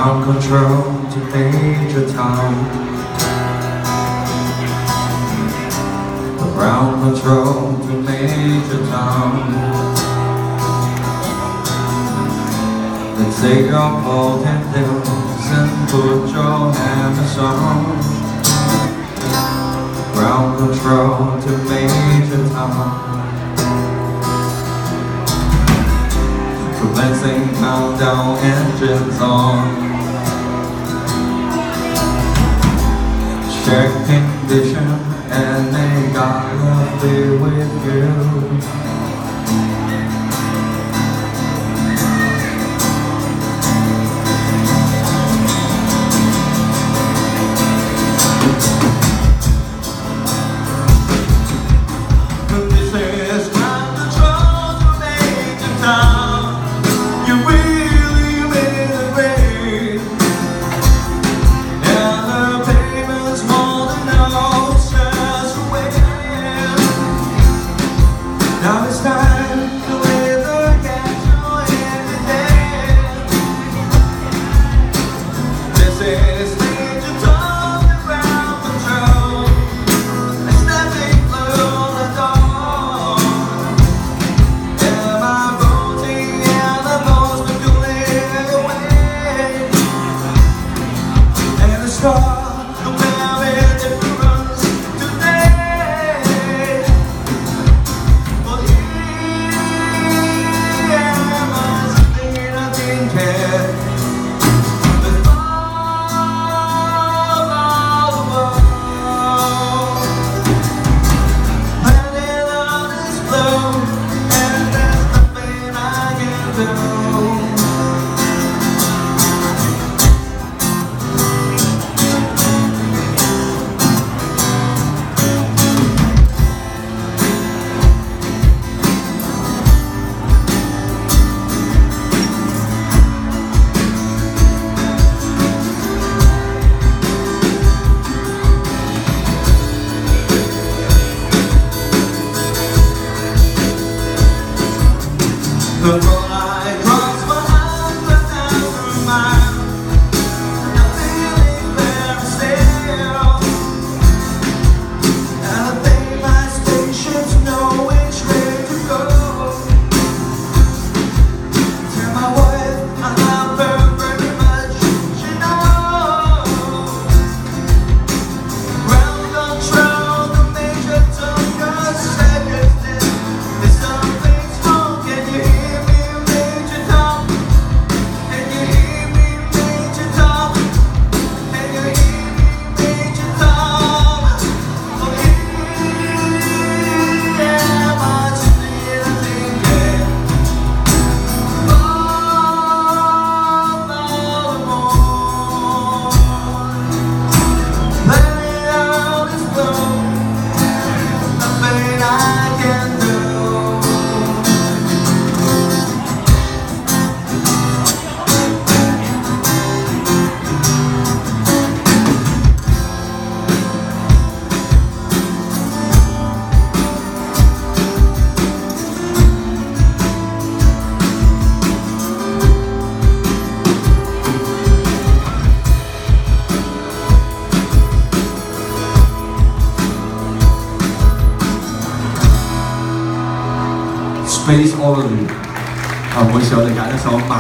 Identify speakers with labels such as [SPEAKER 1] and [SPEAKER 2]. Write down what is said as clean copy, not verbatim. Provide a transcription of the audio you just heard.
[SPEAKER 1] Ground control to Major Tom. Ground control to Major Tom. Let's take your potent pills and put your hammers on. Ground control to Major Tom. Commencing countdown, engines on. Check condition and they gotta be with you. This is ground control to Major Tom. You really made it great, and the payment's more than stress away. Now it's time to live the gas in the day. This is Major Tom, the ground control. It's stepping through the door. Am I voting and the votes been cooling away? And the star will have a difference today. But here am I sitting, I didn't care. The fall of the world, planning on this flow, and there's nothing I can do. The road I cross my hands and down through mine, and I'm feeling very still. And I think my stations know which way to go. Tell my wife I love her very much, she knows. Ground control to Major Tom, 'cause seconds there's something's wrong. Can you hear me, Major Tom? Can you hear me, Major Tom? Can you hear me, Major Tom? Oh, yeah, my still thinking. Planning out this flow, nothing I can do. Space Oddity 會上嚟揀一首。